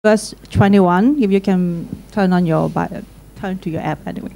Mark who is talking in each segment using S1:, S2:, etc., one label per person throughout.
S1: verse 21, if you can turn to your app anyway.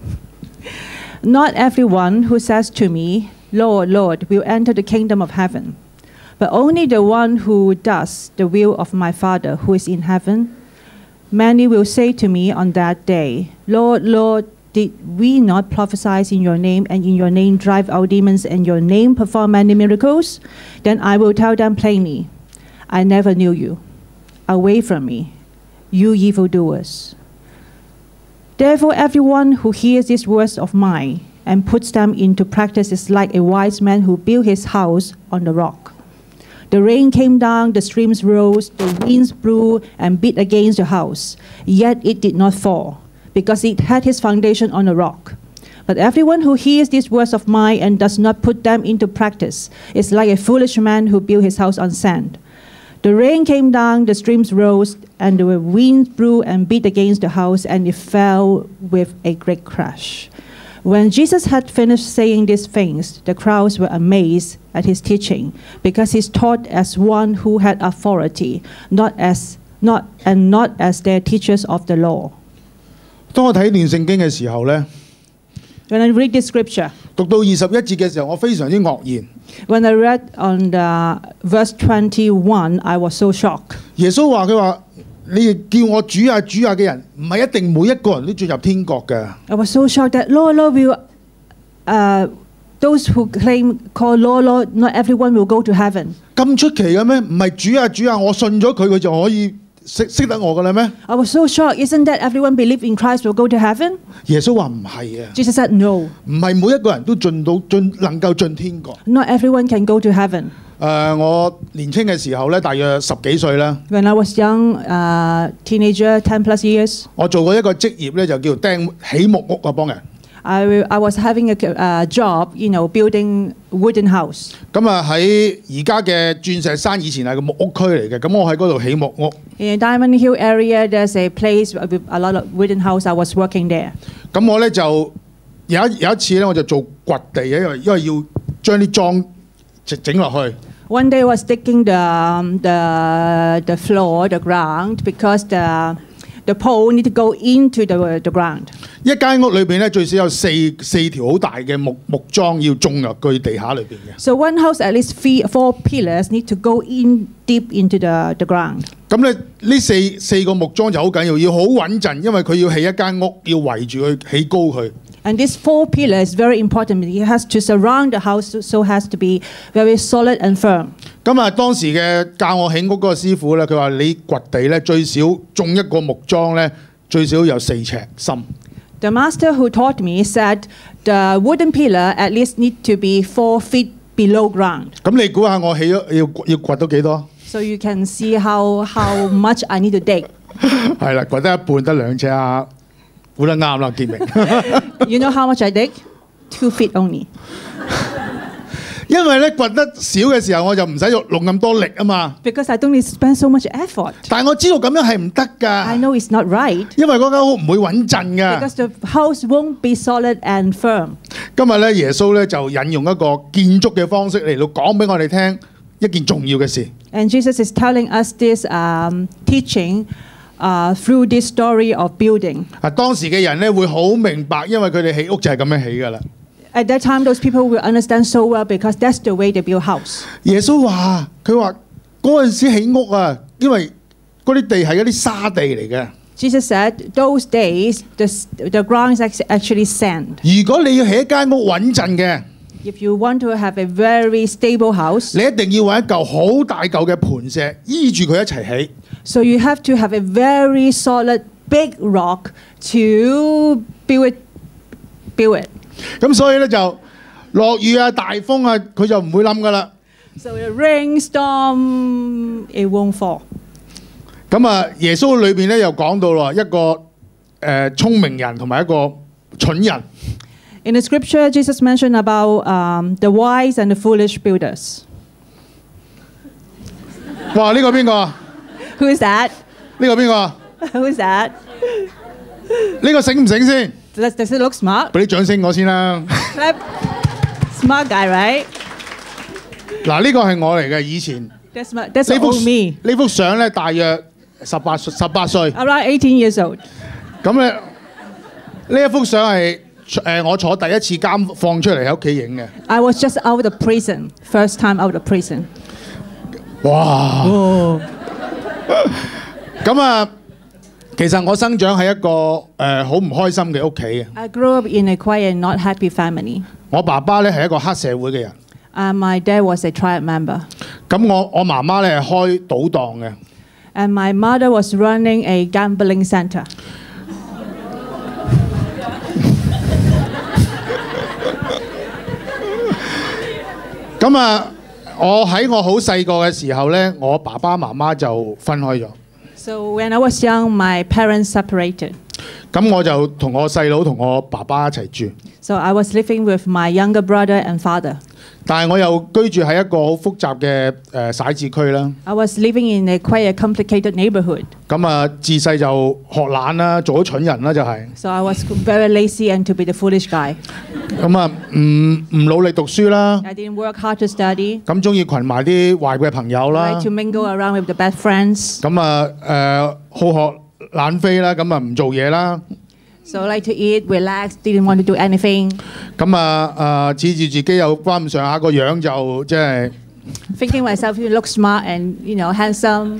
S1: Not everyone who says to me, Lord, Lord, will enter the kingdom of heaven, but only the one who does the will of my Father who is in heaven. Many will say to me on that day, Lord, Lord, did we not prophesy in your name, and in your name drive out demons, and in your name perform many miracles? Then I will tell them plainly, I never knew you. Away from me, you evildoers. Therefore, everyone who hears these words of mine and puts them into practice is like a wise man who built his house on the rock. The rain came down, the streams rose, the winds blew and beat against the house, yet it did not fall, because it had its foundation on a rock. But everyone who hears these words of mine and does not put them into practice is like a foolish man who built his house on sand. The rain came down, the streams rose, and the winds blew and beat against the house, and it fell with a great crash. When Jesus had finished saying these things, the crowds were amazed at his teaching, because he taught as one who had authority, not as their teachers of the law.
S2: 當我睇段聖經嘅時候呢，
S1: When I read this scripture,
S2: 讀到21節嘅時候，我非常之愕然。
S1: when I read on the verse 21, I was so shocked.
S2: 耶穌話：佢話你哋叫我主啊主啊嘅人，唔係一定每一個人都進入天國嘅。
S1: I was so shocked that Lord, Lord, will those who call Lord, Lord, not everyone will go to heaven.
S2: 咁出奇嘅咩？唔係主啊主啊，我信咗佢，佢就可以識得我嘅啦咩？
S1: I was so shocked. Isn't that everyone believe in Christ will go to heaven?
S2: 耶穌話唔係啊，
S1: Jesus said no.
S2: 唔係每一個人都能夠進天國。
S1: Not everyone can go to heaven.
S2: 我年青嘅時候咧，大約10幾歲啦。
S1: When I was young, teenager, 10 plus years,
S2: 我做過一個職業咧，就叫釘起木屋啊，幫人。
S1: I was having a job, building wooden house.
S2: 咁啊喺而家嘅鑽石山以前係個木屋區嚟嘅，咁我喺嗰度起木屋。
S1: In Diamond Hill area, there's a place with a lot of wooden house. I was working there.
S2: 咁我咧就有一次咧，我就做掘地嘅，因為要將啲樁整落去。
S1: One day I was digging the floor, the ground, because the pole need to go into the ground.
S2: 一間屋裏邊咧最少有四條好大嘅木樁要種入去地下裏邊嘅。
S1: So one house at least 4 pillars need to go in deep into the ground.
S2: 咁咧呢四個木樁就好緊要，要好穩陣，因為佢要起一間屋，要圍住佢起高佢。
S1: And this 4 pillars is very important. It has to surround the house, so has to be very solid and firm.
S2: 咁啊，當時嘅教我起屋嗰個師傅咧，佢話你掘地咧最少種一個木樁咧最少有4尺深。
S1: The master who taught me said the wooden pillar at least need to be 4 feet below ground. 咁
S2: 你估下我起咗要掘到幾多？
S1: So you can see how much I need to dig.
S2: 係啦，掘得一半得2尺啊，估得啱啦，傑明。
S1: You know how much I dig? 2 feet only.
S2: 因為咧掘得少嘅時候，我就唔使用咁多力啊嘛。
S1: Because I don't need to spend so much effort.
S2: 但係我知道咁樣係唔得㗎。
S1: I know it's not right.
S2: 因為嗰間屋唔會穩陣㗎。
S1: Because the house won't be solid and firm.
S2: 今日咧，耶穌咧就引用一個建築嘅方式嚟到講俾我哋聽一件重要嘅事。
S1: And Jesus is telling us this teaching through this story of building.
S2: 當時嘅人咧會好明白，因為佢哋起屋就係咁樣起㗎啦。
S1: At that time, those people will understand so well because that's the way they build house.
S2: 耶穌話：佢話嗰陣時起屋啊，因為嗰啲地係一啲沙地嚟嘅。
S1: Jesus said, those days the ground is actually sand.
S2: 如果你要起一間屋穩陣嘅，
S1: If you want to have a very stable house,
S2: 你一定要揾一嚿好大嚿嘅磐石依住佢一齊起。
S1: So you have to have a very solid big rock to build it.
S2: 咁所以咧就落雨啊、大風啊，佢就唔會冧噶啦。
S1: So the rainstorm, it won't fall.
S2: 咁啊，耶穌裏邊咧又講到啦，一個聰明人同埋一個蠢人。
S1: In the scripture, Jesus mentioned about the wise and the foolish builders.
S2: 哇！呢個邊個
S1: Who is that?
S2: 呢個邊個
S1: Who is that?
S2: 呢個醒唔醒先？
S1: Does it look smart?
S2: 俾啲掌聲我先啦。
S1: Clap. Smart guy, right?
S2: 嗱，呢個係我嚟嘅以前。
S1: That's all me.
S2: 呢幅相咧，大約 18歲。
S1: Around 18 years old.
S2: 咁咧呢一幅相係我坐第一次監放出嚟喺屋企影嘅。
S1: I was just out of prison, first time out of prison.
S2: 哇！咁啊，其實我生長喺一個好唔開心嘅屋企嘅。
S1: I grew up in a quiet and not happy family.
S2: 我爸爸咧係一個黑社會嘅人。
S1: My dad was a triad member.
S2: 咁我媽媽咧係開賭檔嘅。
S1: And my mother was running a gambling center.
S2: 咁啊，我喺我好細個嘅時候咧，我爸爸媽媽就分開咗。
S1: So when I was young, my parents separated.
S2: 咁我就同我細佬同我爸爸一齊住。
S1: So I was living with my younger brother and father.
S2: 但係我又居住喺一個好複雜嘅徙置區啦。
S1: I was living in a quite a complicated neighborhood.
S2: 咁啊，自細就學懶啦，做咗蠢人啦，就係。
S1: So I was very lazy and to be the foolish guy.
S2: 咁啊，唔努力讀書啦。
S1: I didn't work hard to study.
S2: 咁中意群埋啲壞嘅朋友啦。
S1: I like to mingle around with the bad friends.
S2: 咁啊好學懶飛啦，咁啊唔做嘢啦。
S1: So I like to eat, relax, didn't want to do anything.
S2: 咁啊恃住自己有翻咁上下個樣就即係。
S1: Thinking myself you look smart and handsome.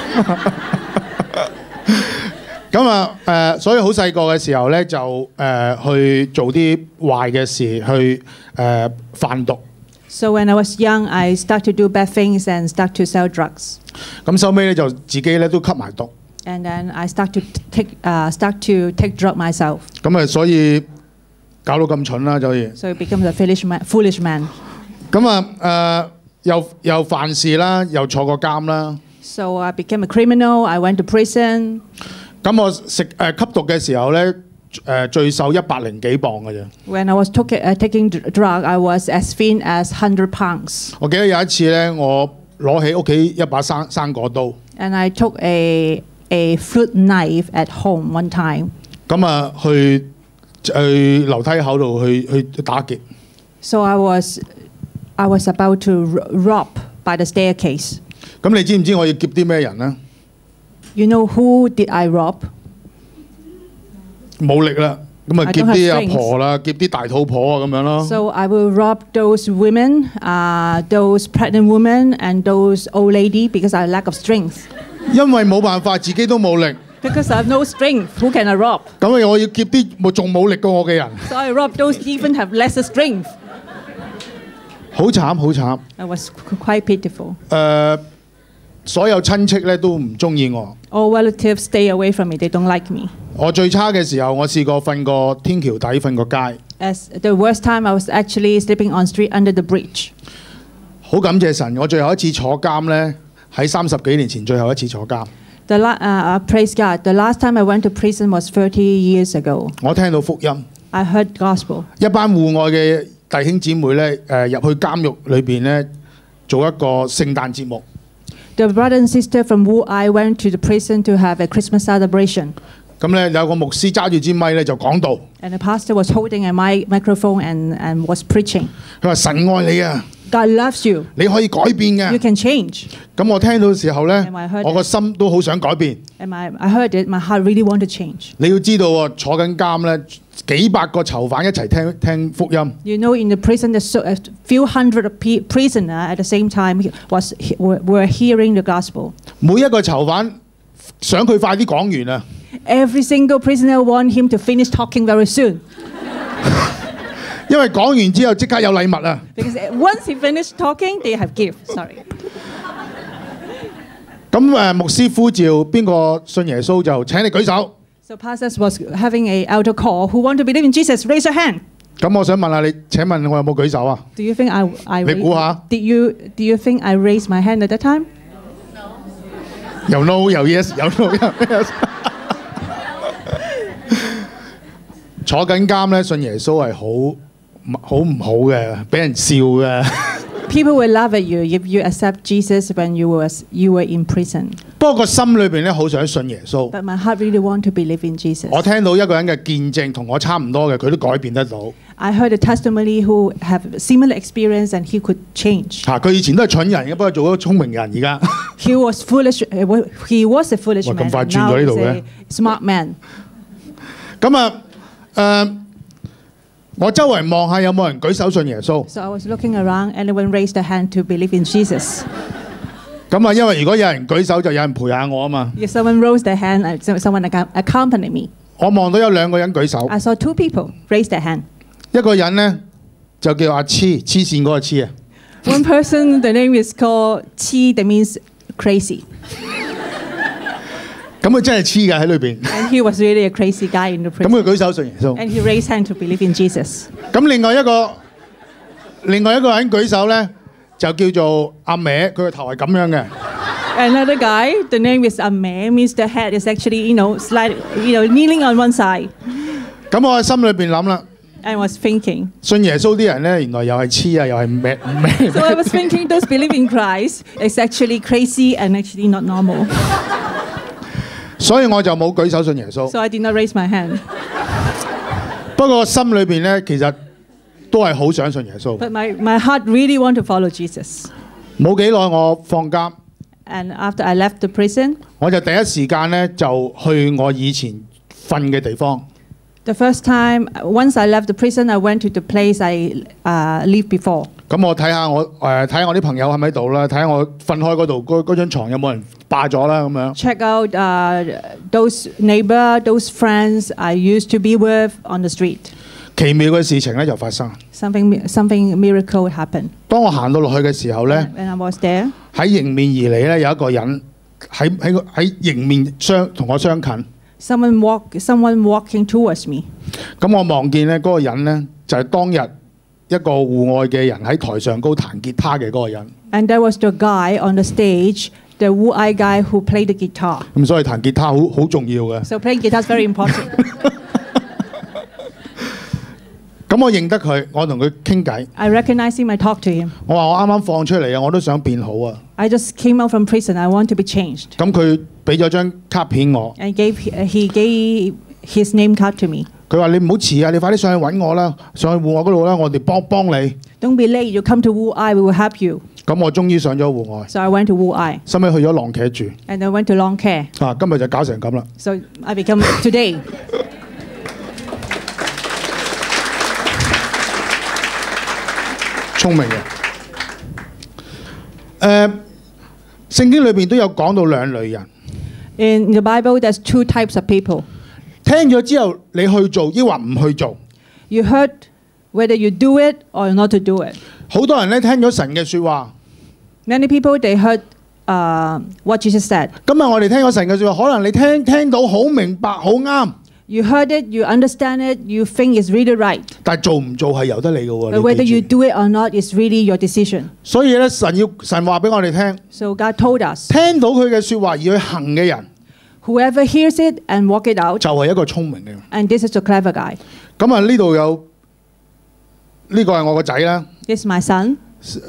S2: 咁啊所以好細個嘅時候咧就去做啲壞嘅事，去販毒。
S1: So when I was young, I started to do bad things and start to sell drugs.
S2: 咁收尾咧就自己咧都吸埋毒。
S1: And then I start to take drug myself.
S2: 咁啊，所以搞到咁蠢啦，所以。
S1: So it becomes a foolish man.
S2: 咁啊又犯事啦，又坐過監啦。
S1: So I became a criminal. I went to prison.
S2: 咁我吸毒嘅時候咧，最瘦100幾磅嘅啫。
S1: When I was taking drug, I was as thin as 100 pounds.
S2: 我記得有一次咧，我攞起屋企一把生果刀。
S1: And I took a fruit knife at home one time.
S2: 咁啊，去樓梯口度去打劫。
S1: So I was about to rob by the staircase.
S2: 咁你知唔知我要劫啲咩人咧？
S1: You know who did I rob?
S2: 冇力啦，咁啊劫啲阿婆啦，劫啲大肚婆啊咁樣咯。
S1: So I will rob those women, those pregnant women, and those old lady because I lack of strength.
S2: 因為冇辦法，自己都冇力。
S1: Because I have no strength, who can I rob?
S2: 咁我要劫啲仲冇力過我嘅人。
S1: So I rob those even have lesser strength.
S2: 好慘好慘。
S1: I was quite pitiful.
S2: 所有親戚咧都唔中意我。
S1: All relatives stay away from me. They don't like me.
S2: 我最差嘅時候，我試過瞓過天橋底，瞓過街。
S1: As the worst time, I was actually sleeping on street under the bridge.
S2: 好感謝神，我最後一次坐監咧，喺30幾年前最後一次坐監。
S1: Praise God. The last time I went to prison was 30 years ago.
S2: 我聽到福音。
S1: I heard gospel.
S2: 一班戶外嘅弟兄姊妹咧，入去監獄裏邊咧，做一個聖誕節目。
S1: The brother and sister from Wu I went to the prison to have a Christmas celebration.
S2: 咁咧有個牧師揸住支咪咧就講道。
S1: And the pastor was holding a microphone and was preaching.
S2: 佢話神愛你啊！
S1: God loves you.
S2: 你可以改變嘅。
S1: You can change.
S2: 咁我聽到嘅時候咧，我個心都好想改變。
S1: And I heard it. My heart really want to change.
S2: 你要知道喎，坐緊監咧，幾百個囚犯一齊聽福音。
S1: You know, in the prison, there's a few hundred prisoners at the same time were hearing the gospel.
S2: 每一個囚犯想佢快啲講完啊！
S1: Every single prisoner want him to finish talking very soon.
S2: 因為講完之後即刻有禮物啊！
S1: Because once he finished talking, they have gift. Sorry.
S2: 咁牧師呼召邊個信耶穌就請你舉手。
S1: So pastors was having a altar call. Who want to believe in Jesus? Raise your hand.
S2: 咁我想問下你，請問我有冇舉手啊？
S1: Do you think I
S2: 你估下
S1: Do you think I raised my hand at that time?
S2: No. 有 no 有 yes 有 no 有 yes。坐緊監咧，信耶穌係好唔好嘅，俾人笑嘅。
S1: People will laugh at you if you accept Jesus when you were in prison.
S2: 不過個心裏邊咧好想信耶穌。
S1: But my heart really want to believe in Jesus.
S2: 我聽到一個人嘅見證同我差唔多嘅，佢都改變得到。
S1: I heard a testimony who have similar experience and he could change.
S2: 佢以前都係蠢人嘅，不過做咗聰明人而家。
S1: He was foolish. He was a foolish
S2: 哇，
S1: man.
S2: 咁快
S1: And
S2: 轉
S1: now
S2: 咗呢
S1: he's
S2: 度嘅。
S1: a smart man.
S2: 我周圍望下有冇人舉手信耶穌。
S1: So I was looking around. Anyone raised their hand to believe in Jesus?
S2: 因為如果有人舉手，就有人陪下我啊嘛。
S1: If someone rose their hand, someone accompanied me.
S2: 我望到有兩個人舉手，
S1: I saw 2 people raise their hand.
S2: 一個人咧就叫阿黐線嗰個黐啊。
S1: One person, the name is called Chi. That means crazy.
S2: 咁佢真係黐㗎喺裏邊。
S1: And he was really a crazy guy in the
S2: 咁
S1: prison.
S2: 佢舉手信耶穌。
S1: And he raised hand to believe in Jesus.
S2: 咁另外一個人舉手咧，就叫做阿歪，佢個頭係咁樣嘅。
S1: Another guy, the name is Ame, means the head is actually, kneeling on one side.
S2: 咁我喺心裏邊諗啦，
S1: I was thinking.
S2: 信耶穌啲人咧，原來又係黐啊，又係歪。
S1: So I was thinking those believe in Christ is actually crazy and actually not normal.
S2: 所以我就冇舉手信耶穌。
S1: So I did not raise my hand.
S2: 不過心裏邊咧，其實都係好想信耶穌。
S1: But my heart really want to follow Jesus.
S2: 冇幾耐我放監，
S1: And after I left the prison,
S2: 我就第一時間咧就去我以前瞓嘅地方。
S1: the first time, once I left the prison, I went to the place I lived before.
S2: 咁我睇下我啲朋友喺咪度啦，睇下我瞓開嗰度嗰張床有冇人霸咗啦咁樣。
S1: Check out those neighbor, those friends I used to be with on the street.
S2: 奇妙嘅事情咧就發生。
S1: Something miracle happened.
S2: 當我行到落去嘅時候咧，
S1: When I was there,
S2: 喺迎面而嚟咧有一個人喺迎面同我相近。
S1: someone walking towards me.
S2: 咁我望見咧嗰個人咧就係當日一個戶外嘅人喺台上高彈吉他嘅嗰個人。
S1: And there was the guy on the stage, the Wu-I guy who played the guitar.
S2: 咁所以彈吉他好重要嘅。
S1: So playing guitar is very important.
S2: 咁我認得佢，我同佢傾偈。
S1: I recognized him, I talked to him.
S2: 我話我啱啱放出嚟啊，我都想變好啊。
S1: I just came out from prison, I want to be changed.
S2: 咁佢俾咗張卡片我，
S1: And he gave his name card to me.
S2: 佢話你唔好遲啊，你快啲上去揾我啦，上去戶外嗰度啦，我哋幫你。
S1: Don't be late, you come to Wu-I, we will help you.
S2: 咁我終於上咗戶外，
S1: So I went to Wu-I.
S2: 收尾去咗浪茄住。
S1: And I went to Long Care.
S2: 今日就搞成咁啦。
S1: So I become today.
S2: 聰明嘅。聖經裏邊都有講到兩類人。
S1: In the Bible, there's 2 types of people.
S2: 聽咗之後，你去做，抑或唔去做？
S1: You heard whether you do it or not to do it.
S2: 好多人咧聽咗神嘅説話。
S1: Many people, they heard what Jesus said.
S2: 今日我哋聽咗神嘅説話，可能你聽到好明白、好啱，
S1: You heard it, you understand it, you think it's really right.
S2: 但係做唔做係由得你嘅喎。
S1: But whether
S2: 你
S1: you
S2: 記住
S1: do it or not is really your decision.
S2: 所以咧，神話俾我哋聽，
S1: So God told us,
S2: 聽到佢嘅説話而去行嘅人，
S1: whoever hears it and walk it out,
S2: 就係一個聰明嘅人。
S1: and this is the clever guy.
S2: 咁啊，呢度有呢個係我個仔啦，
S1: This is my son,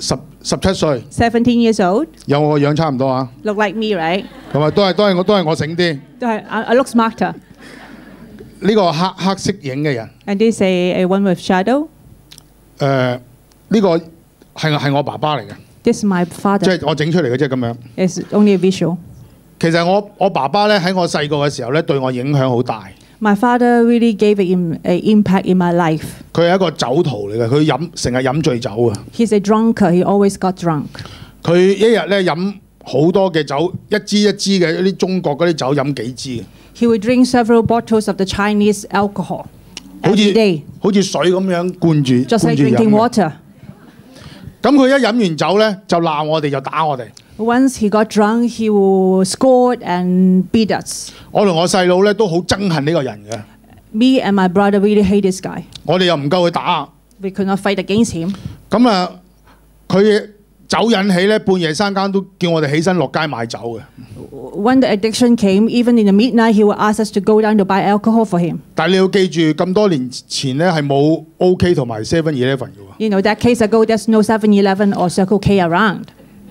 S2: 17歲，
S1: 17 years old,
S2: 有我個樣差唔多啊。
S1: look like me, right?
S2: 咁啊，都係我醒啲。
S1: I look smarter.
S2: 呢個黑色影嘅人，
S1: And this is a one with shadow.
S2: 呢個係我爸爸嚟嘅，
S1: This is my
S2: 即
S1: father.
S2: 係我整出嚟嘅，即係咁樣。
S1: It's only a visual.
S2: 其實我爸爸咧喺我細個嘅時候咧，對我影響好大。
S1: My father really gave an impact in my life.
S2: 佢係一個酒徒嚟嘅，佢成日飲醉酒啊。
S1: He's a drunkard. He always got drunk.
S2: 佢一日咧飲好多嘅酒，一支一支嘅一啲中國嗰啲酒飲幾支，
S1: He would drink several bottles of the Chinese alcohol
S2: 好
S1: every day,
S2: 似水咁樣灌住
S1: just
S2: 灌
S1: like
S2: 住飲
S1: drinking
S2: 嘅。
S1: water.
S2: 咁佢一飲完酒咧，就鬧我哋，就打我哋。
S1: Once he got drunk, he would scold and beat us.
S2: 我同我細佬咧都好憎恨呢個人嘅，
S1: Me and my brother really hate this guy.
S2: 我哋又唔夠佢打。
S1: We could not fight against him.
S2: 咁啊，佢酒引起咧，半夜三更都叫我哋起身落街買酒嘅。
S1: When the addiction came, even in the midnight, he would ask us to go down to buy alcohol for him.
S2: 但係你要記住，咁多年前咧係冇 OK 同埋 7-Eleven 嘅喎。
S1: You know, decades ago, there's no 7-Eleven or Circle K around.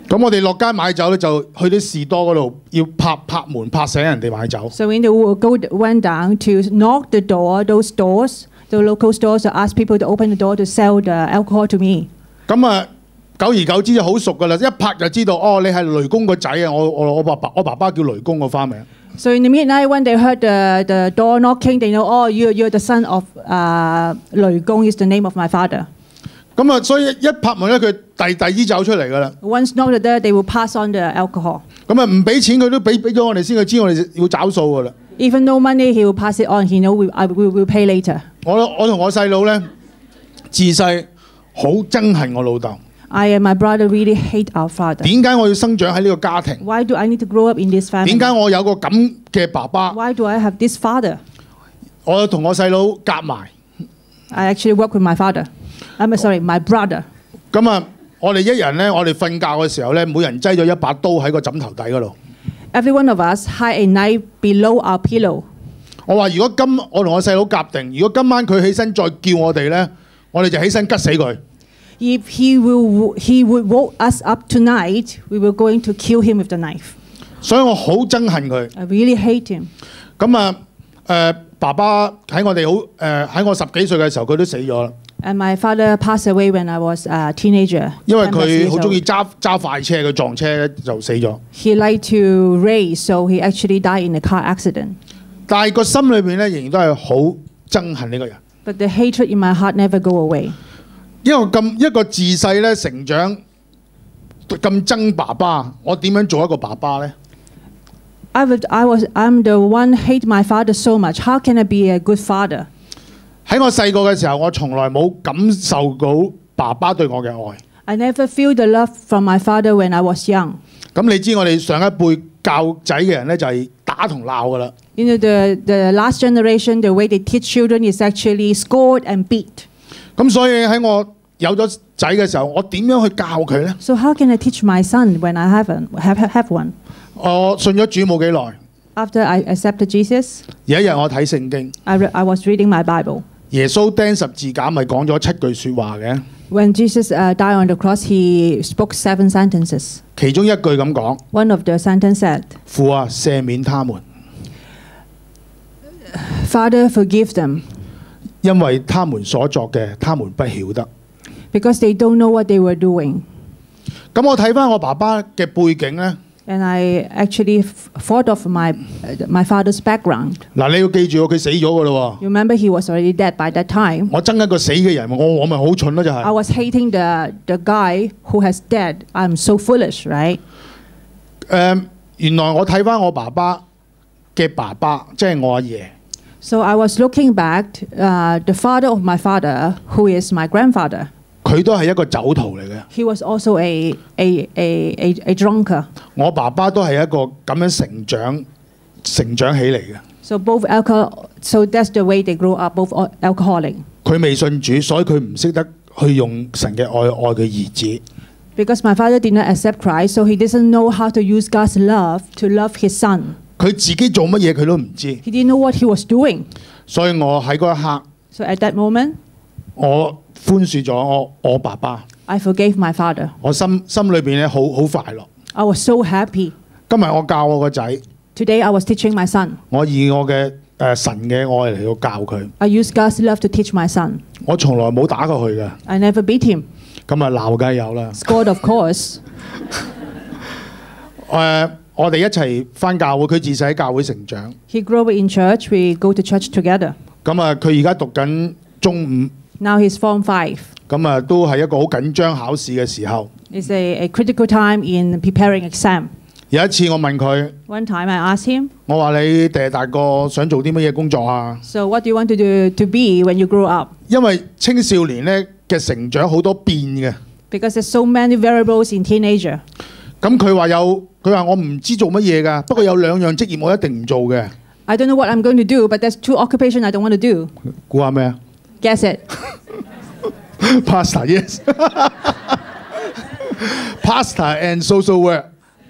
S2: 咁我哋落街買酒咧，就去啲士多嗰度要拍門，拍醒人哋買酒。
S1: So when they went down to knock the door, those stores, the local stores, to ask people to open the door to sell the alcohol to me.
S2: 咁啊，久而久之就好熟噶啦，一拍就知道哦，你係雷公個仔啊！我爸爸叫雷公個花名。
S1: So in the midnight when they heard the door knocking, they know, oh, you're the son of 雷公 is the name of my father.
S2: 咁啊，所以一拍門咧，佢遞支酒出嚟噶啦。
S1: Once knocked the door, they will pass on the alcohol.
S2: 咁啊，唔俾錢佢都俾咗我哋先，佢知我哋要找數噶啦。
S1: Even no money, he will pass it on. He know we will pay later.
S2: 我同我細佬咧，自細好憎恨我老豆。
S1: I and my brother really hate our father.
S2: 點解我要生長喺呢個家庭？
S1: Why do I need to grow up in this family?
S2: 點解我有個咁嘅爸爸？
S1: Why do I have this father?
S2: 我同我細佬夾埋。
S1: I actually work with my father. My brother.
S2: 咁啊，我哋一人咧，我哋瞓覺嘅時候咧，每人擠咗一把刀喺個枕頭底嗰度。
S1: Every one of us hide a knife below our pillow.
S2: 我話如果我同我細佬夾定，如果今晚佢起身再叫我哋咧，我哋就起身吉死佢。
S1: If he would woke us up tonight, we were going to kill him with the knife.
S2: 所以我好憎恨佢。
S1: I really hate him.
S2: 咁啊，爸爸喺我10幾歲嘅時候，佢都死咗啦。
S1: And my father passed away when I was a teenager.
S2: 因為佢好中意揸快車，佢撞車就死咗。
S1: He liked to race, so he actually died in a car accident.
S2: 但係個心裏邊咧，仍然都係好憎恨呢個人。
S1: But the hatred in my heart never go away.
S2: 因為一個自細咧成長咁憎爸爸，我點樣做一個爸爸咧？
S1: I'm the one hate my father so much. How can I be a good father?
S2: 喺我細個嘅時候，我從來冇感受到爸爸對我嘅愛。
S1: I never feel the love from my father when I was young.
S2: 咁你知我哋上一輩教仔嘅人咧，就係打同鬧噶啦。
S1: You know the last generation, the way they teach children is actually scold and beat.
S2: 咁所以喺我有咗仔嘅時候，我點樣去教佢咧？
S1: So how can I teach my son when I have one?
S2: 我信咗主冇幾耐。
S1: After I accepted Jesus,
S2: 有一日我睇聖經。
S1: I was reading my Bible.
S2: 耶穌釘十字架咪講咗7句説話嘅。
S1: When Jesus died on the cross, he spoke 7 sentences.
S2: 其中一句咁講。
S1: One of the sentences said,
S2: 父啊，赦免他們。
S1: Father, forgive them.
S2: 因為他們所作嘅，他們不曉得。
S1: Because they don't know what they were doing.
S2: 咁我睇翻我爸爸嘅背景咧。
S1: And I actually thought of my father's background.
S2: 嗱，你要記住佢死咗噶咯喎。
S1: You remember he was already dead by that time.
S2: 我憎一個死嘅人，我咪好蠢咯，就係。
S1: I was hating the guy who has died. I'm so foolish, right?
S2: 原來我睇翻我爸爸嘅爸爸，即係我阿爺。
S1: So I was looking back, the father of my father, who is my grandfather.
S2: 佢都係一個酒徒嚟嘅。
S1: He was also a drunkard.
S2: 我爸爸都係一個咁樣成長起嚟嘅。
S1: So so that's the way they grew up, both alcoholic.
S2: 佢未信主，所以佢唔識得去用神嘅愛愛嘅兒子。
S1: Because my father did not accept Christ, so he doesn't know how to use God's love to love his son.
S2: 佢自己做乜嘢佢都唔知。
S1: He didn't know what he was doing.
S2: 所以我喺嗰一刻。
S1: So at that moment.
S2: 我寬恕咗我爸爸。
S1: I forgave my father.
S2: 我心裏邊咧好快樂。
S1: I was so happy.
S2: 今日我教我個仔。
S1: Today I was teaching my son.
S2: 我以我嘅神嘅愛嚟到教佢。
S1: I use God's love to teach my son.
S2: 我從來冇打過佢嘅。
S1: I never beat him.
S2: 咁啊鬧梗係有啦。
S1: Scored of course.
S2: 我哋一齊返教會，佢自細喺教會成長。
S1: He grew up in church. We go to church together.
S2: 咁啊，佢而家讀緊中5。
S1: Now he's Form 5.
S2: 咁啊，都係一個好緊張考試嘅時候。
S1: It's a critical time in preparing exam.
S2: 有一次我問佢。
S1: One time I asked him.
S2: 我話你第日大個想做啲乜嘢工作啊
S1: So what do you want to be when you grow up?
S2: 因為青少年咧嘅成長好多變嘅。
S1: Because there's so many variables in teenager.
S2: 咁佢話我唔知做乜嘢㗎，不過有2樣職業我一定唔做嘅。
S1: I don't know what I'm going to do, but there's 2 occupations I don't want to do.
S2: 估下咩啊
S1: Guess it.
S2: Pasta, yes. Pasta and social work.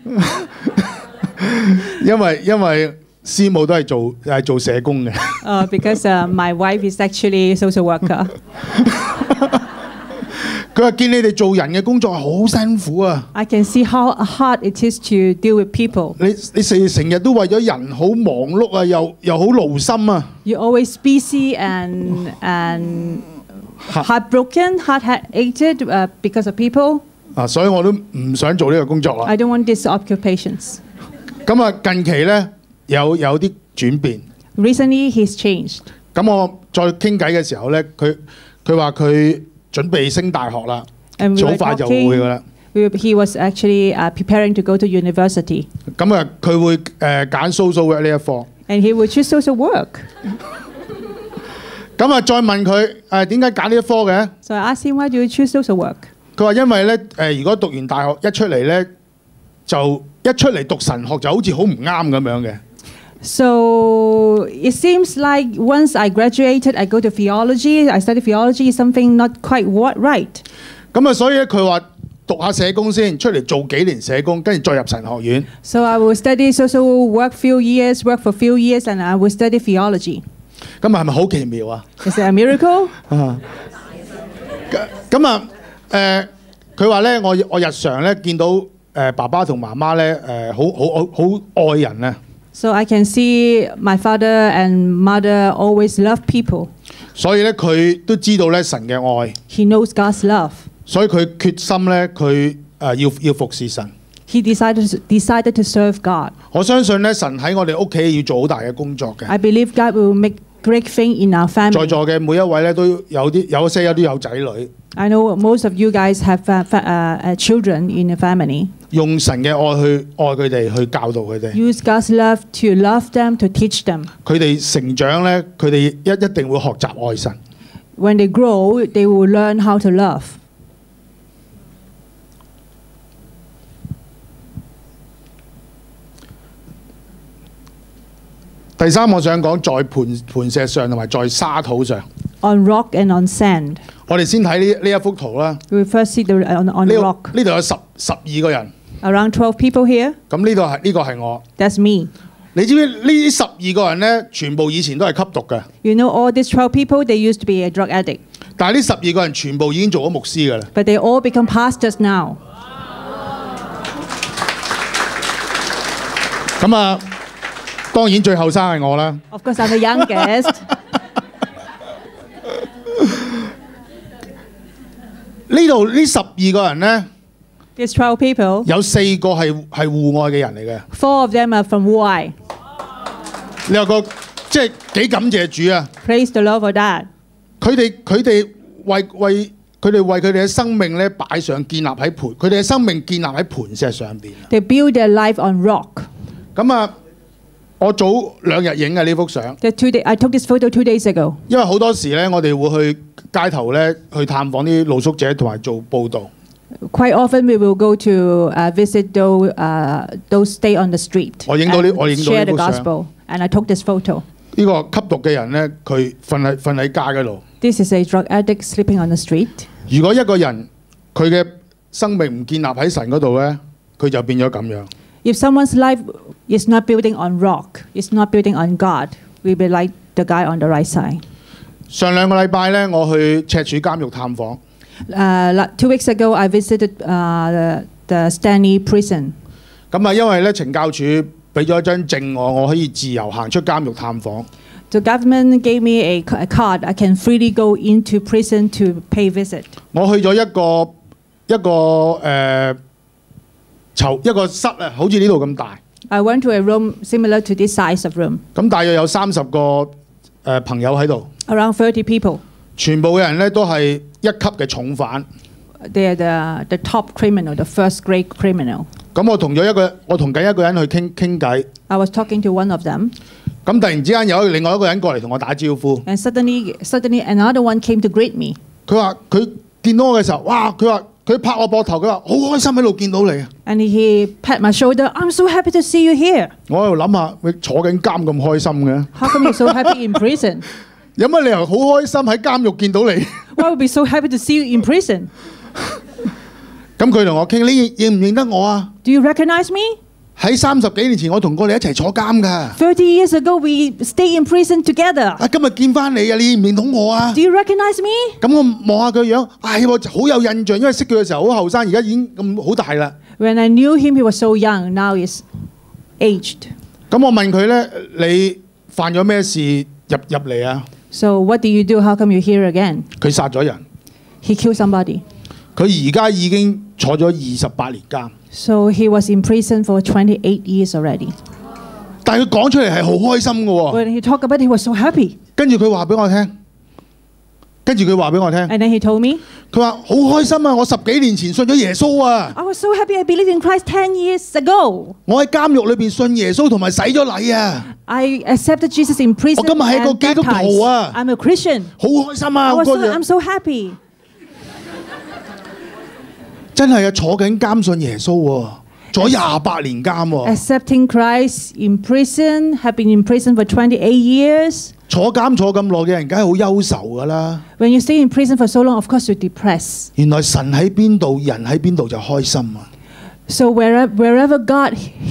S2: 因為師母都係做社工嘅。
S1: Because my wife is actually a social worker.
S2: 佢話見你哋做人嘅工作係好辛苦啊！
S1: I can see how hard it is to deal with people.
S2: 你成日都為咗人好忙碌啊，又好勞心啊！
S1: You're always busy and heartbroken, heart-aching because of people.
S2: 所以我都唔想做呢個工作啦。
S1: I don't want these occupations.
S2: 咁啊，近期咧有啲轉變。
S1: Recently, he's changed.
S2: 咁我再傾偈嘅時候咧，佢話佢準備升大學啦，好快就會噶啦。
S1: He was actually preparing to go to university.
S2: 咁啊，佢會揀 social work 呢一科。
S1: And he would choose social work.
S2: 咁啊，再問佢點解揀呢一科嘅
S1: So I asked him, why do you choose social work?
S2: 佢話因為咧如果讀完大學一出嚟咧，就一出嚟讀神學就好似好唔啱咁樣嘅。
S1: So it seems like once I graduated, I go to theology. I study theology, something not quite right.
S2: 咁啊，所以咧佢話讀下社工先，出嚟做幾年社工，跟住再入神學院。
S1: So I will study social work few years, work for few years, and I will study theology.
S2: 咁啊，係咪好奇妙啊
S1: Is it a miracle?
S2: 咁啊，佢話咧，我日常咧見到爸爸同媽媽咧好愛人啊。
S1: So I can see my father and mother always love people.
S2: 所以咧，佢都知道咧神嘅愛。
S1: He knows God's love.
S2: 所以佢決心咧，佢要服侍神。
S1: He decided to serve God.
S2: 我相信咧，神喺我哋屋企要做好大嘅工作嘅。
S1: I believe God will make great thing in our family.
S2: 在座嘅每一位咧都有些都有仔女。
S1: I know most of you guys have children in the family.
S2: 用神嘅愛去愛佢哋，去教導佢哋。
S1: Use God's love to love them, to teach them.
S2: 佢哋成長咧，佢哋一定會學習愛神。
S1: When they grow, they will learn how to love.
S2: 第三，我想講在磐石上同埋在沙土上。
S1: On rock and on sand.
S2: 我哋先睇呢一幅圖啦。
S1: We first see on the rock.
S2: 呢度有12個人。
S1: Around 12 people here.
S2: 咁呢個係我。
S1: That's me.
S2: 你知唔知呢12個人咧，全部以前都係吸毒嘅。
S1: You know all these 12 people, they used to be a drug addict.
S2: 但係呢12個人全部已經做咗牧師㗎啦。
S1: But they all become pastors now.
S2: 咁啊，當然最後生係我啦。
S1: Of course, I'm the youngest.
S2: 呢度呢12個人咧
S1: These 12 people.
S2: 有4個係戶外嘅人嚟嘅。
S1: 4 of them are from Hawaii.
S2: 你有個即係幾感謝主啊
S1: Praise the Lord for that.
S2: 佢哋為佢哋嘅生命咧擺上建立喺佢哋嘅生命建立喺磐石上邊。
S1: They build their life on rock.
S2: 咁啊，我早2日影嘅呢幅相。
S1: I took this photo 2 days ago. 因為
S2: 好多時咧，我哋會去街頭咧去探訪啲露宿者同埋做報導。
S1: Quite often we will go to visit those stay on the street.
S2: 我影到呢
S1: share the
S2: 幅相。
S1: gospel, and I took this photo.
S2: 呢個吸毒嘅人咧，佢瞓喺街嗰度。
S1: This is a drug addict sleeping on the street.
S2: 如果一個人佢嘅生命唔建立喺神嗰度咧，佢就變咗咁樣。
S1: If someone's life is not building on rock, is not building on God, we will be like the guy on the right side.
S2: 上2個禮拜咧，我去赤柱監獄探訪。
S1: 2 weeks ago, I visited the Stanley prison.
S2: 咁啊，因為咧懲教署俾咗一張證我可以自由行出監獄探訪。
S1: The government gave me a card. I can freely go into prison to pay visit.
S2: 我去咗一個室啊，好似呢度咁大。
S1: I went to a room similar to this size of room.
S2: 咁大約有30個朋友喺度。
S1: Around 30 people.
S2: 全部嘅人咧都係1級嘅重犯。
S1: They are the top criminal, the first grade criminal.
S2: 咁我同緊一個人去傾偈。
S1: I was talking to one of them.
S2: 咁突然之間有另外一個人過嚟同我打招呼。
S1: And suddenly another one came to greet me.
S2: 佢話佢見到我嘅時候，哇！佢拍我膊頭，佢話好開心喺度見到你。
S1: And he pat my shoulder. I'm so happy to see you here.
S2: 我喺度諗下，佢坐緊監咁開心嘅。
S1: How come you're so happy in prison?
S2: 有乜理由好開心喺監獄見到你
S1: Why would be so happy to see you in prison?
S2: 咁佢同我傾，你認唔認得我啊
S1: Do you recognize me?
S2: 喺30幾年前，我同過你一齊坐監㗎。
S1: 30 years ago, we stayed in prison together.
S2: 今日見翻你啊，你認唔認同我啊？
S1: Do you recognize me?
S2: 咁我望下佢樣，我好有印象，因為識佢嘅時候好後生，而家已經咁好大啦。
S1: When I knew him, he was so young. Now he's aged.
S2: 咁我問佢咧，你犯咗咩事入嚟啊？
S1: So what do you do? How come you're here again?
S2: 佢殺咗人。
S1: He killed somebody.
S2: 佢而家已經坐咗28年監。
S1: So he was in prison for 28 years already.
S2: 但係佢講出嚟係好開心嘅喎。
S1: When he talked about it, he was so happy.
S2: 跟住佢話俾我聽，
S1: And then he told me,
S2: 佢話好開心啊！我10幾年前信咗耶穌啊！
S1: I was so happy I believed in Christ 10 years ago.
S2: 我喺監獄裏邊信耶穌同埋洗咗禮啊！
S1: I accepted Jesus in prison
S2: 我今日係一個
S1: and
S2: 基督徒
S1: baptized.
S2: 啊！
S1: I'm a Christian.
S2: 好開心啊！
S1: I'm so happy.
S2: 真係啊，坐緊監信耶穌喎，坐28年監喎。
S1: Accepting Christ in prison, have been in prison for 28 years.
S2: 坐監坐咁耐嘅人，梗係好憂愁㗎啦。
S1: When you stay in prison for so long, of course you're depressed.
S2: 原來神喺邊度，人喺邊度就開心啊。
S1: So wherever God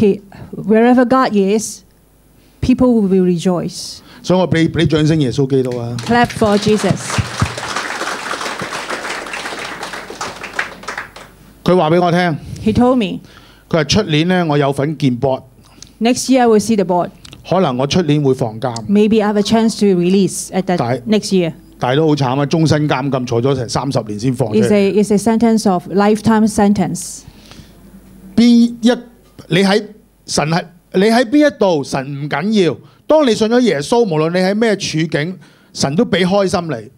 S1: is, people will rejoice.
S2: 所以我俾掌聲耶穌基督啊！
S1: Clap for Jesus.
S2: 佢話俾我聽，
S1: He told me,
S2: 佢話出年咧我有份見 board，
S1: next year I will see the board.
S2: 可能我出年會放監。
S1: Maybe I have a chance to release at that
S2: 但係
S1: next year.
S2: 但係都好慘啊！終身監禁坐咗成30年先放出嚟。
S1: It's a sentence of lifetime sentence.
S2: 你喺邊一度，神唔緊要。當你信咗耶穌，無論你喺咩處境，神都俾開心你。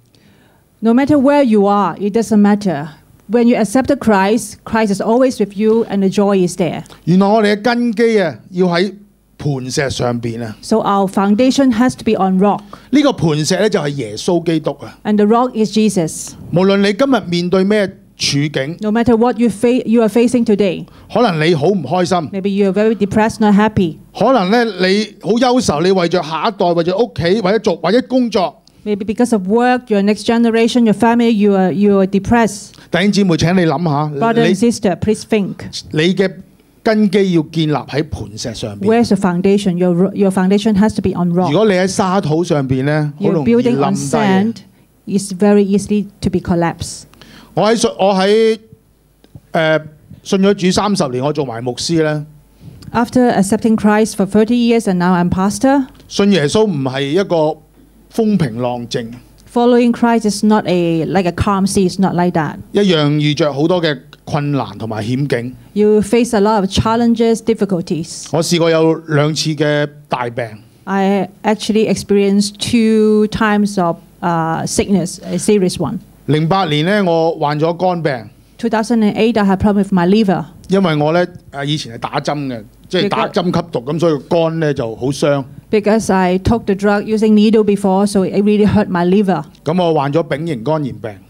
S1: No matter where you are, it doesn't matter. When you accepted Christ, Christ is always with you and the joy is there.
S2: 原來我哋嘅根基啊，要喺磐石上邊啊。
S1: So our foundation has to be on rock.
S2: 呢個磐石咧就係耶穌基督啊。
S1: And the rock is Jesus.
S2: 無論你今日面對咩處境，
S1: No matter what you are facing today,
S2: 可能你好唔開心，
S1: maybe you are very depressed, not happy.
S2: 可能咧你好憂愁，你為着下一代，為着屋企，或者工作。
S1: Maybe because of work, your next generation, your family, you are depressed.
S2: 弟兄姊妹，請你諗下，
S1: Brother and sister, please think.
S2: 你嘅根基要建立喺磐石上邊。
S1: Where's the foundation? Your foundation has to be on rock.
S2: 如果你喺沙土上邊咧，好
S1: Your
S2: 容易
S1: building on
S2: 冧
S1: sand
S2: 低。
S1: is very easily to be collapsed.
S2: 我喺信咗主30年，我做埋牧師咧。
S1: After accepting Christ for 30 years and now I'm pastor,
S2: 信耶穌唔係一個風平浪靜，
S1: following Christ is not like a calm sea. It's not like that.
S2: 一樣遇着好多嘅困難同埋險境。
S1: You face a lot of challenges, difficulties.
S2: 我試過有2次嘅大病。
S1: I actually experienced 2 times of sickness, a serious one.
S2: 08年咧，我患咗肝病。
S1: 2008, I had problem with my liver.
S2: 因為我咧以前係打針嘅，即係打針吸毒，咁所以肝咧就好傷。
S1: Because I took the drug using needle before, so it really hurt my liver.
S2: 咁我患咗丙型肝炎病。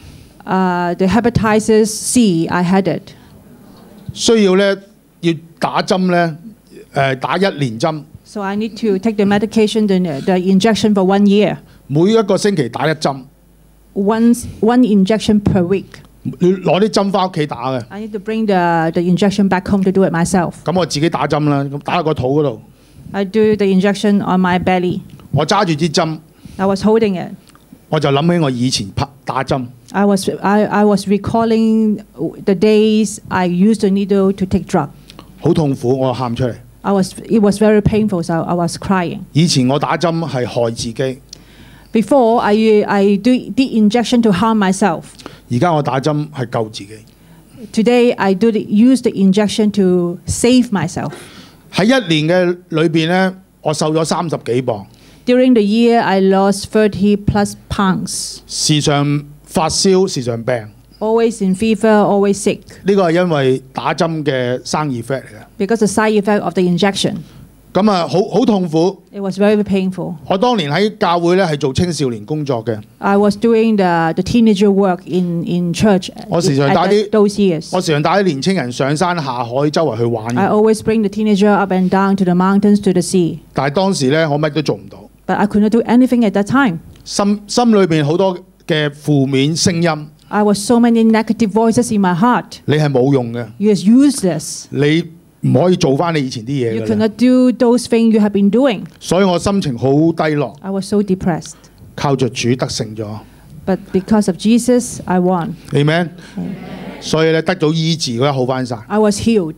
S1: The hepatitis C, I had it.
S2: 需要咧要打針咧，打1年針。
S1: So I need to take the medication, the injection for 1 year.
S2: 每一個星期打1針。
S1: One injection per week.
S2: 要攞啲針翻屋企打嘅。
S1: I need to bring the injection back home to do it myself.
S2: 咁我自己打針啦，咁打喺個肚嗰度。
S1: I do the injection on my belly.
S2: 我揸住支針，
S1: I was holding it.
S2: 我就諗起我以前打針。
S1: I was recalling the days I used the needle to take drug.
S2: 好痛苦，我喊出嚟。
S1: It was very painful, so I was crying.
S2: 以前我打針係害自己，
S1: Before I do the injection to harm myself.
S2: 而家我打針係救自己。
S1: Today I use the injection to save myself.
S2: 喺1年嘅裏邊咧，我瘦咗30幾磅。
S1: During the year, I lost 30 plus pounds.
S2: 時常發燒，時常病。
S1: Always in fever, always sick.
S2: 呢個係因為打針嘅生 effect 嚟嘅。
S1: Because the side effect of the injection.
S2: 咁啊，好痛苦。
S1: It was very painful.
S2: 我當年喺教會咧係做青少年工作嘅。
S1: I was doing the teenager work in church
S2: 我時常帶啲
S1: those years.
S2: 我時常帶啲年青人上山下海，周圍去玩。
S1: I always bring the teenager up and down to the mountains, to the sea.
S2: 但係當時咧，我乜都做唔到。
S1: But I could not do anything at that time.
S2: 心裏邊好多嘅負面聲音。
S1: I was so many negative voices in my heart.
S2: 你係冇用嘅。
S1: You are useless.
S2: 你唔可以做翻你以前啲嘢
S1: You
S2: 㗎啦。
S1: cannot do those things you have been doing.
S2: 所以我心情好低落，
S1: I was so depressed.
S2: 靠着主得勝咗
S1: But because of Jesus, I won.
S2: ，Amen。所以咧得到醫治嗰一好翻晒。
S1: I was healed.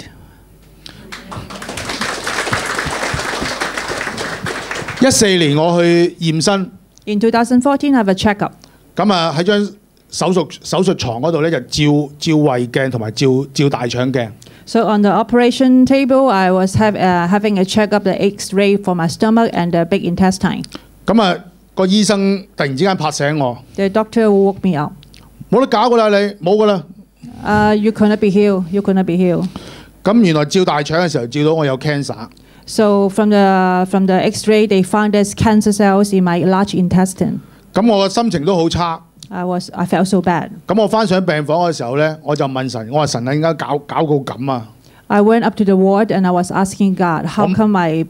S2: 14年我去驗身，
S1: In 2014, I have a checkup.
S2: 咁啊喺張手術床嗰度咧就照胃鏡同埋照大腸鏡。
S1: So on the operation table, I was having a checkup, the X-ray for my stomach and the big intestine.
S2: 咁啊個醫生突然之間拍醒我，
S1: The doctor woke me up.
S2: 冇得搞㗎啦，你冇㗎啦。
S1: You cannot be healed. You cannot be healed.
S2: 咁原來照大腸嘅時候照到我有 cancer。
S1: So from the X-ray, they found there's cancer cells in my large intestine.
S2: 咁我嘅心情都好差。
S1: I felt so bad.
S2: 咁我翻上病房嘅時候咧，我就問神，我話神啊，點解搞到咁啊？
S1: I went up to the ward and I was asking God, how come I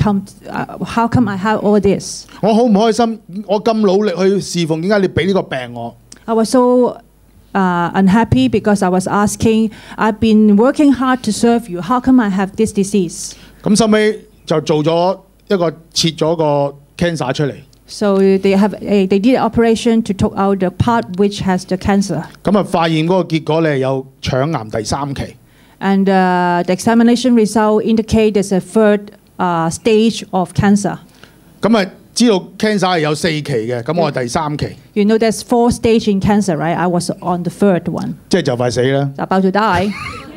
S1: have all this?
S2: 我好唔開心，我咁努力去侍奉，點解你俾呢個病我？
S1: I was so unhappy because I was asking, I've been working hard to serve you. How come I have this disease?
S2: 咁收尾就做咗一個切咗個 cancer 出嚟。
S1: So they did an operation to take out the part which has the cancer.
S2: 咁啊發現嗰個結果咧有腸癌第3期。
S1: And the examination result indicate there's a third stage of cancer.
S2: 咁啊知道 cancer 係有4期嘅，咁我係第3期，
S1: You know there's 4 stages in cancer, right? I was on the third one.
S2: 即係就快死啦。
S1: About to die.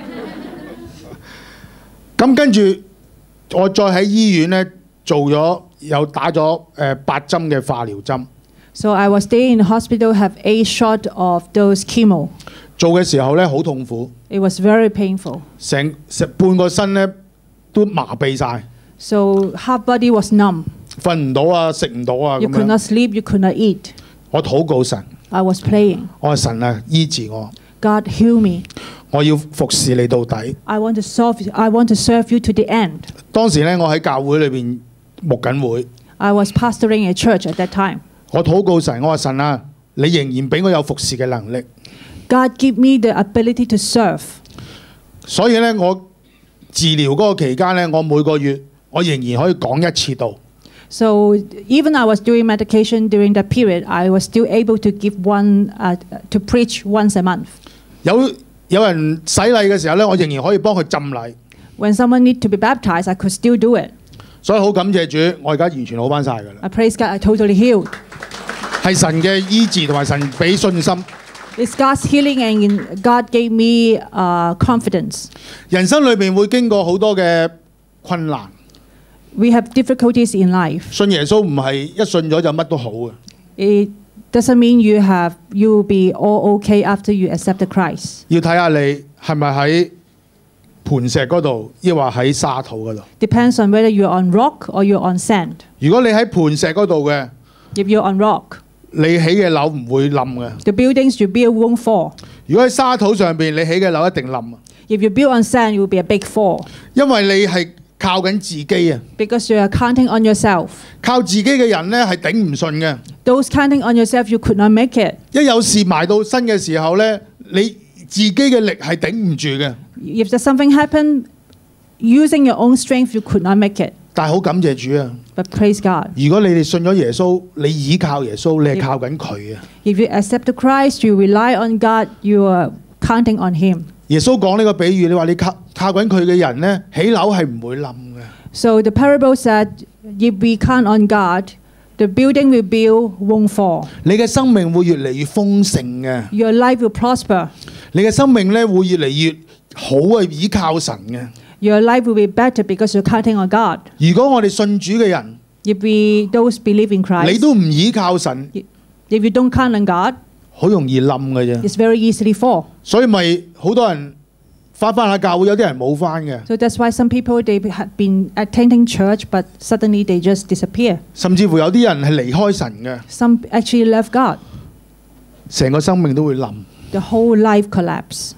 S2: 咁跟住我再喺醫院咧又打咗8針嘅化療針。
S1: So I was staying in the hospital, have 8 shots of those chemo.
S2: 做嘅時候咧好痛苦，
S1: It was very painful.
S2: 成半個身咧都麻痹晒，
S1: So half body was numb.
S2: 瞓唔到啊，食唔到啊
S1: You
S2: 咁
S1: could
S2: 樣。
S1: not sleep, you could not eat.
S2: 我禱告神，
S1: I was praying.
S2: 我話神啊醫治我，
S1: God heal me.
S2: 我要服侍你到底。
S1: I want to serve you to the end.
S2: 當時咧我喺教會裏邊牧緊會，
S1: I was pastoring a church at that time.
S2: 我禱告神，我話神啊，你仍然俾我有服侍嘅能力，
S1: God give me the ability to serve.
S2: 所以咧我治療嗰個期間咧，我每個月我仍然可以講1次道。
S1: So even I was doing medication during that period, I was still able to to preach once a month.
S2: 有人洗禮嘅時候咧，我仍然可以幫佢浸禮。
S1: When someone need to be baptized, I could still do it.
S2: 所以好感謝主，我而家完全好翻晒㗎啦。
S1: I praise God, I totally healed.
S2: 係神嘅醫治同埋神俾信心。
S1: It's God's healing and God gave me confidence.
S2: 人生裏邊會經過好多嘅困難，
S1: We have difficulties in life.
S2: 信耶穌唔係一信咗就乜都好嘅。
S1: It doesn't mean you'll be all okay after you accept the Christ.
S2: 要睇下你係咪喺磐石嗰度，抑或喺沙土嗰度。
S1: Depends on whether you're on rock or you're on sand.
S2: 如果你喺磐石嗰度嘅，
S1: If you're on rock,
S2: 你起嘅樓唔會冧嘅；
S1: the buildings you build won't fall.
S2: 如果喺沙土上邊，你起嘅樓一定冧。
S1: If you build on sand, it will be a big fall.
S2: 因為你係靠緊自己啊！
S1: Because you are counting on yourself.
S2: 靠自己嘅人咧係頂唔順嘅。
S1: Those counting on yourself, you could not make it.
S2: 一有事埋到身嘅時候咧，你自己嘅力係頂唔住嘅。
S1: If there's something happen, using your own strength, you could not make it.
S2: 但係好感謝主啊！
S1: But praise God.
S2: 如果你哋信咗耶穌，你倚靠耶穌，你係靠緊佢啊！
S1: If you accept the Christ, you rely on God, you are counting on Him.
S2: 耶穌講呢個比喻，你話你靠緊佢嘅人咧，起樓係唔會冧嘅。
S1: So the parable said, if we count on God, the building we build won't fall.
S2: 你嘅生命會越嚟越豐盛嘅，
S1: Your life will prosper.
S2: 你嘅生命咧會越嚟越好啊！倚靠神嘅。
S1: Your life will be better because you're counting on God.
S2: 如果我哋信主嘅人，
S1: If those believe in
S2: 你
S1: Christ,
S2: 都唔倚靠神，
S1: if you don't count on God,
S2: 好容易冧嘅啫。
S1: it's very easily fall.
S2: 所以咪好多人翻下教會，有啲人冇翻嘅，
S1: So that's why some people, they have been attending church, but suddenly they just disappear.
S2: 甚至乎有啲人係離開神嘅，
S1: Some actually left God.
S2: 成個生命都會冧。
S1: The whole life collapse.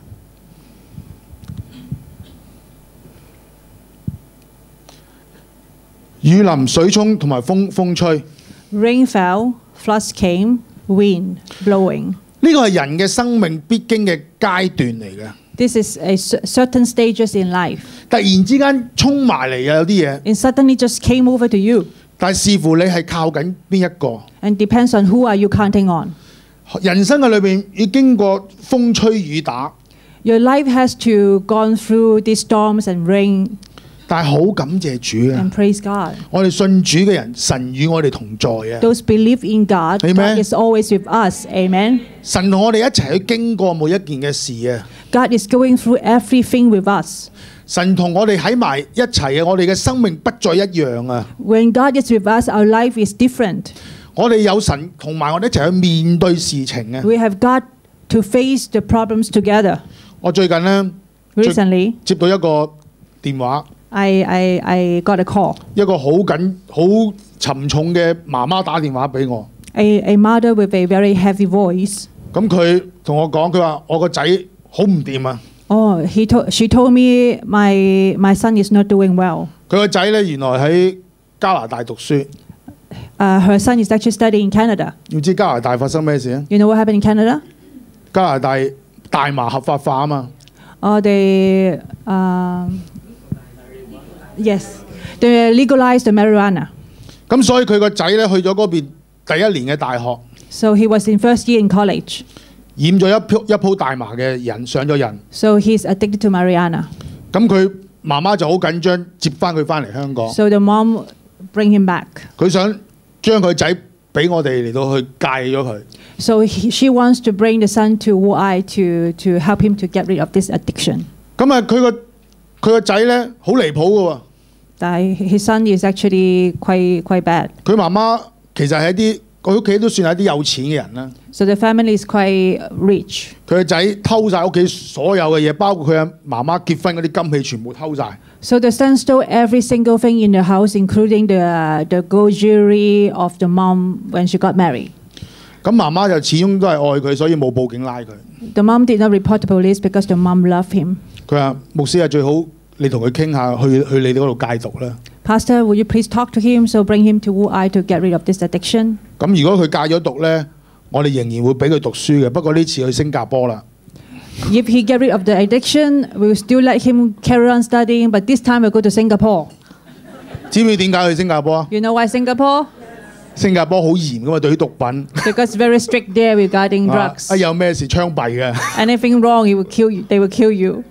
S2: 雨淋、水沖同埋風吹，
S1: Rain fell, floods came, wind blowing.
S2: 呢個係人嘅生命必經嘅階段嚟嘅。
S1: This is a certain stages in life.
S2: 突然之間衝埋嚟啊，有啲嘢。
S1: And suddenly just came over to you.
S2: 但係視乎你係靠緊邊一個。
S1: And depends on who are you counting on.
S2: 人生嘅裏邊要經過風吹雨打。
S1: Your life has to gone through these storms and rain.
S2: 但係好感謝主啊！
S1: And praise God.
S2: 我哋信主嘅人，神與我哋同在啊！
S1: Those believe in God,
S2: Amen.
S1: God is always with us. Amen.
S2: 神同我哋一齊去經過每一件嘅事啊！
S1: God is going through everything with us.
S2: 神同我哋喺埋一齊啊！我哋嘅生命不再一樣啊！
S1: When God is with us, our life is different.
S2: 我哋有神同埋我哋一齊去面對事情啊！
S1: We have God to face the problems together.
S2: 我最近呢
S1: Recently,
S2: 接到一個電話，
S1: I got a call.
S2: 一個好沉重嘅媽媽打電話俾我。
S1: A mother with a very heavy voice.
S2: 咁佢同我講，佢話我個仔好唔掂啊！
S1: Oh, she told me my son is not doing well.
S2: 佢個仔咧原來喺加拿大讀書。
S1: Her son is actually studying in Canada.
S2: 要知加拿大發生咩事啊？
S1: You know what happened in Canada?
S2: 加拿大大麻合法化啊嘛。
S1: They yes, they legalized the marijuana.
S2: 咁所以佢個仔咧去咗嗰邊第一年嘅大學，
S1: So he was in first year in college.
S2: 染咗一鋪大麻嘅人上咗癮。
S1: So he's addicted to marijuana.
S2: 咁佢媽媽就好緊張，接翻佢翻嚟香港。
S1: So the mom bring him back.
S2: 佢想將佢仔俾我哋嚟到去戒咗佢。
S1: So she wants to bring the son to Wuai to help him to get rid of this addiction.
S2: 咁啊，佢個仔咧好離譜嘅喎。
S1: That his son is actually quite bad.
S2: 佢媽媽其實係一啲佢屋企都算係一啲有錢嘅人啦。
S1: So the family is quite rich.
S2: 佢個仔偷晒屋企所有嘅嘢，包括佢阿媽媽結婚嗰啲金器，全部偷晒。
S1: So the son stole every single thing in the house, including the gold jewelry of the mom when she got married.
S2: 咁媽媽就始終都係愛佢，所以冇報警拉佢。
S1: The mom did not report to police because the mom loved him.
S2: 佢話牧師啊，最好你同佢傾下，去你哋嗰度戒毒啦。
S1: Pastor, would you please talk to him? So bring him to Wuai to get rid of this addiction.
S2: 咁如果佢戒咗毒咧，我哋仍然會俾佢讀書嘅。不過呢次去新加坡啦。
S1: If he get rid of the addiction, we will still let him carry on studying, but this time we'll go to Singapore.
S2: 知唔知點解去新加坡啊？
S1: You know why Singapore?
S2: 新加坡好嚴噶嘛，對於毒品。
S1: Because very strict there regarding drugs.
S2: 有咩事槍斃嘅。
S1: Anything wrong, he will kill you. They will kill you.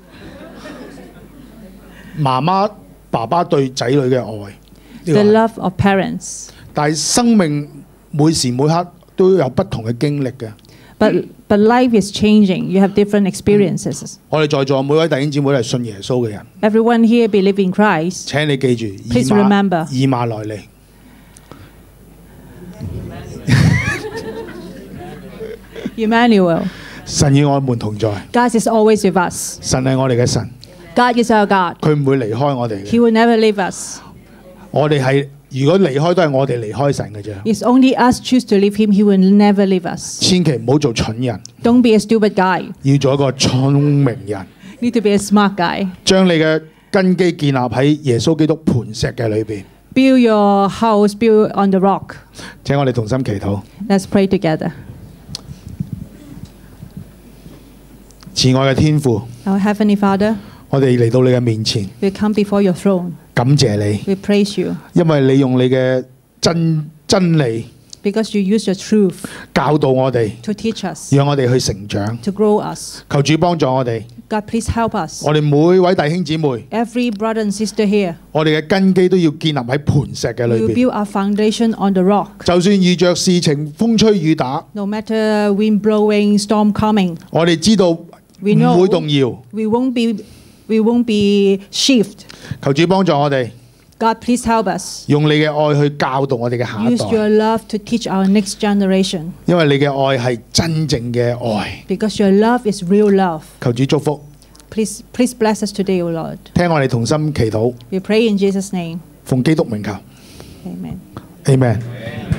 S2: 媽媽爸爸對仔女嘅愛，
S1: The love of parents.
S2: 但係生命每時每刻都有不同嘅經歷嘅。
S1: But life is changing. You have different experiences.
S2: 我哋在座每位弟兄姊妹都係信耶穌嘅人。
S1: Everyone here believe in Christ.
S2: 請你記住，
S1: Please remember.
S2: 以馬內利。
S1: Emmanuel.
S2: 神與我們同在。
S1: God is always with us.
S2: 神係我哋嘅神，
S1: God is our God.
S2: 佢唔會離開我哋嘅。
S1: He will never leave us.
S2: 我哋係如果離開都係我哋離開神嘅啫。
S1: It's only us choose to leave him. He will never leave us.
S2: 千祈唔好做蠢人，
S1: Don't be a stupid guy.
S2: 要做一個聰明人，
S1: Need to be a smart guy.
S2: 將你嘅根基建立喺耶穌基督磐石嘅裏邊。
S1: Build your house, build on the rock.
S2: 請我哋同心祈禱。
S1: Let's pray together.
S2: 慈愛嘅天父，
S1: Our Heavenly Father,
S2: 我哋嚟到你嘅面前，
S1: we come before your throne.
S2: 感謝你，
S1: We praise you
S2: 因為你用你嘅真理
S1: because you use your truth
S2: 教導我哋，
S1: to teach us,
S2: 讓我哋去成長。
S1: to grow us.
S2: 求主幫助我哋，
S1: God, please help us.
S2: 我哋每位弟兄姊妹，
S1: Every brother and sister here,
S2: 我哋嘅根基都要建立喺磐石嘅
S1: we
S2: 裏
S1: will
S2: 邊。
S1: build our foundation on the rock.
S2: 就算遇着事情風吹雨打，
S1: No matter wind blowing, storm coming,
S2: 我哋知道唔
S1: we know
S2: 會動搖。
S1: we won't be shifted.
S2: 求主幫助我哋，
S1: God, please help us.
S2: 用你嘅愛去教導我哋嘅下一
S1: Use your
S2: 代，
S1: love to teach our next generation
S2: 因為你嘅愛係真正嘅愛。
S1: because your love is real love.
S2: 求主祝福，
S1: Please bless us today, O Lord.
S2: 聽我哋同心祈禱，
S1: We pray in Jesus' name.
S2: 奉基督名求
S1: Amen.
S2: ，Amen。